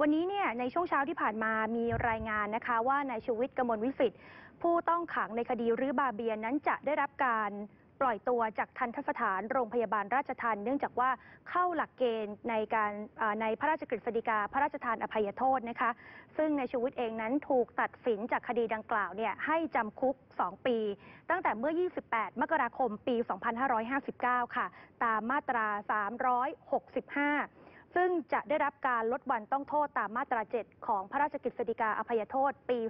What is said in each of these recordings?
วันนี้เนี่ยในช่วงเช้าที่ผ่านมามีรายงานนะคะว่านายชูวิทย์กมลวิสิทธิ์ผู้ต้องขังในคดีรื้อบาเบียนั้นจะได้รับการปล่อยตัวจากทันตสถานโรงพยาบาลราชทัณฑ์เนื่องจากว่าเข้าหลักเกณฑ์ในพระราชกฤษฎีกาพระราชทานอภัยโทษนะคะซึ่งนายชูวิทย์เองนั้นถูกตัดสินจากคดีดังกล่าวเนี่ยให้จำคุก2 ปีตั้งแต่เมื่อ28 มกราคมปี 2559 ค่ะตามมาตรา 365ซึ่งจะได้รับการลดวันต้องโทษตามมาตรา 7 ของพระราชกฤษฎีกาอภัยโทษปี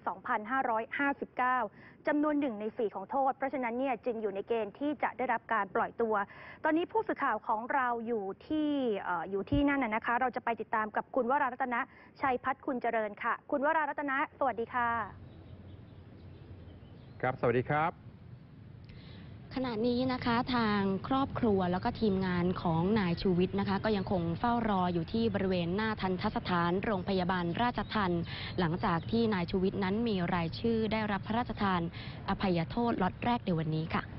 2559 จำนวน1 ใน 4 ของโทษ เพราะฉะนั้นเนี่ยจึงอยู่ในเกณฑ์ที่จะได้รับการปล่อยตัว ตอนนี้ผู้สื่อข่าวของเราอยู่ที่นั่นนะคะเราจะไปติดตามกับคุณวรารัตนะชัยพัฒน์คุณเจริญค่ะคุณวรารัตนะสวัสดีค่ะครับสวัสดีครับขณะนี้นะคะทางครอบครัวแล้วก็ทีมงานของนายชูวิทย์นะคะก็ยังคงเฝ้ารออยู่ที่บริเวณหน้าทันตสถานโรงพยาบาลราชทัณฑ์หลังจากที่นายชูวิทย์นั้นมีรายชื่อได้รับพระราชทานอภัยโทษล็อตแรกในวันนี้ค่ะ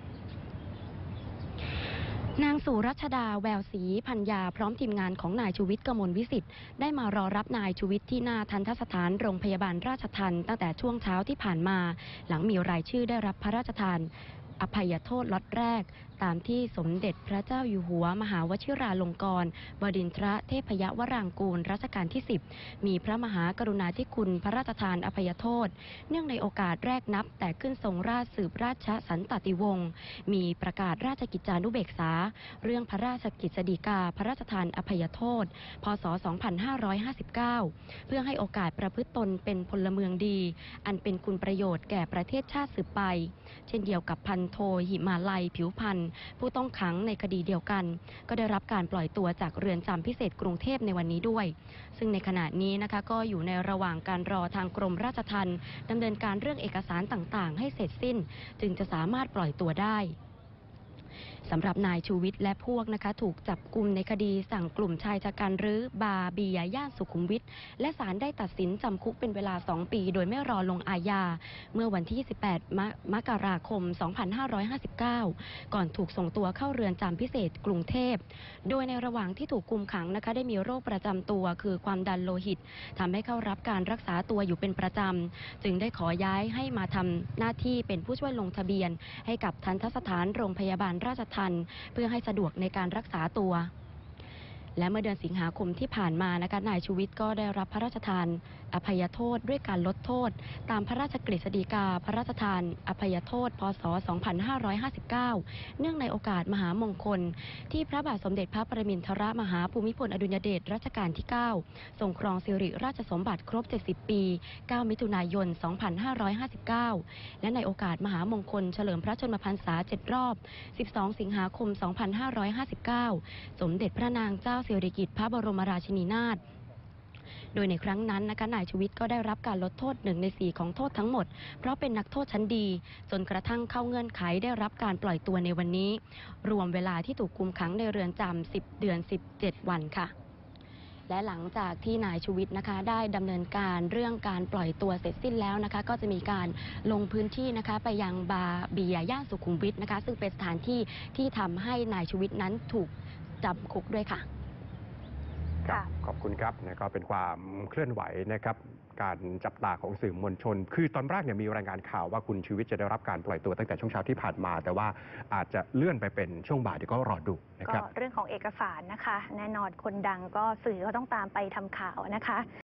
นางสุรัชดาแววศรีพัญญาพร้อมทีมงานของนายชูวิทย์กมลวิสิทธิ์ได้มารอรับนายชูวิทย์ที่หน้าทันตสถานโรงพยาบาลราชทัณฑ์ตั้งแต่ช่วงเช้าที่ผ่านมาหลังมีรายชื่อได้รับพระราชทานอภัยโทษล็อตแรกตามที่สมเด็จพระเจ้าอยู่หัวมหาวชิราลงกรณ์บดินทรเทพยวรางกูลรัชกาลที่ 10มีพระมหากรุณาธิคุณพระราชทานอภัยโทษเนื่องในโอกาสแรกนับแต่ขึ้นทรงราชสืบราชสันตติวงศ์มีประกาศราชกิจจานุเบกษาเรื่องพระราชกฤษฎีกาพระราชทานอภัยโทษพ.ศ. 2559เพื่อให้โอกาสประพฤติตนเป็นพลเมืองดีอันเป็นคุณประโยชน์แก่ประเทศชาติสืบไปเช่นเดียวกับพันโทหิมาลัยผิวพันธ์ผู้ต้องขังในคดีเดียวกันก็ได้รับการปล่อยตัวจากเรือนจำพิเศษกรุงเทพในวันนี้ด้วยซึ่งในขณะนี้นะคะก็อยู่ในระหว่างการรอทางกรมราชทัณฑ์ดำเนินการเรื่องเอกสารต่างๆให้เสร็จสิ้นจึงจะสามารถปล่อยตัวได้สำหรับนายชูวิทย์และพวกนะคะถูกจับกุมในคดีสั่งกลุ่มชายชะกันรื้อบาเบียย่านสุขุมวิทและศาลได้ตัดสินจำคุกเป็นเวลา2 ปีโดยไม่รอลงอาญาเมื่อวันที่28 มกราคม 2559ก่อนถูกส่งตัวเข้าเรือนจำพิเศษกรุงเทพโดยในระหว่างที่ถูกคุมขังนะคะได้มีโรคประจำตัวคือความดันโลหิตทำให้เข้ารับการรักษาตัวอยู่เป็นประจำจึงได้ขอย้ายให้มาทำหน้าที่เป็นผู้ช่วยลงทะเบียนให้กับทันตสถานโรงพยาบาลราชทัณฑ์เพื่อให้สะดวกในการรักษาตัวและเมื่อเดือนสิงหาคมที่ผ่านมานะคะนายชูวิทย์ก็ได้รับพระราชทานอภัยโทษด้วยการลดโทษตามพระราชกฤษฎีกาพระราชทานอภัยโทษพ.ศ. 2559เนื่องในโอกาสมหามงคลที่พระบาทสมเด็จพระปรมินทรมหาภูมิพลอดุลยเดชรัชกาลที่9ทรงครองสิริราชสมบัติครบ70 ปี9 มิถุนายน 2559และในโอกาสมหามงคลเฉลิมพระชนมพรรษา7 รอบ12 สิงหาคม 2559สมเด็จพระนางเจ้าสิริกิติ์พระบรมราชินีนาถโดยในครั้งนั้นนะคะนายชูวิทย์ก็ได้รับการลดโทษ1 ใน 4ของโทษทั้งหมดเพราะเป็นนักโทษชั้นดีจนกระทั่งเข้าเงื่อนไขได้รับการปล่อยตัวในวันนี้รวมเวลาที่ถูกคุมขังในเรือนจำ10 เดือน 17 วันค่ะและหลังจากที่นายชูวิทย์นะคะได้ดำเนินการเรื่องการปล่อยตัวเสร็จสิ้นแล้วนะคะก็จะมีการลงพื้นที่นะคะไปยังบาเบียย่านสุขุมวิทนะคะซึ่งเป็นสถานที่ที่ทำให้นายชูวิทย์นั้นถูกจำคุกด้วยค่ะขอบคุณครับนะก็เป็นความเคลื่อนไหวนะครับการจับตาของสื่อมวลชนคือตอนแรกเนี่ยมีรายงานข่าวว่าคุณชูวิทย์จะได้รับการปล่อยตัวตั้งแต่ช่วงเช้าที่ผ่านมาแต่ว่าอาจจะเลื่อนไปเป็นช่วงบ่ายเดี๋ยวก็รอดูนะครับก็เรื่องของเอกสารนะคะแน่นอนคนดังก็สื่อก็ต้องตามไปทำข่าวนะคะ